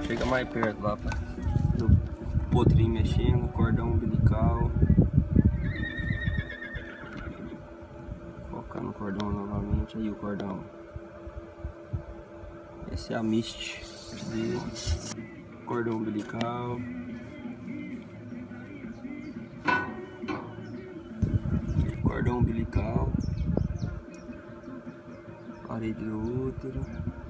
Chega mais perto lá, do potrinho mexendo, cordão umbilical. Focar no cordão novamente, aí o cordão. Esse é a mist dele. Cordão umbilical. Cordão umbilical. Parede do útero.